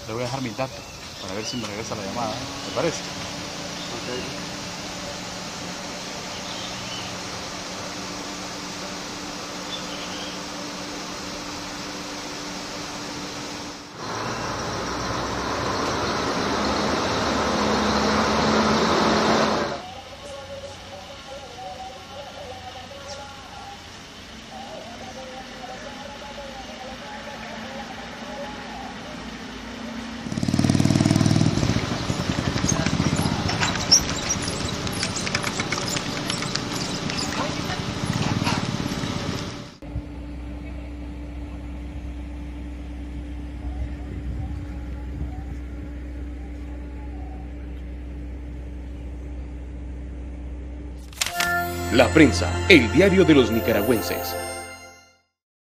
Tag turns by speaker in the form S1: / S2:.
S1: Le voy a dejar mis datos para ver si me regresa la llamada, ¿eh? ¿Te parece?
S2: Ok.
S3: La Prensa, el diario de los nicaragüenses.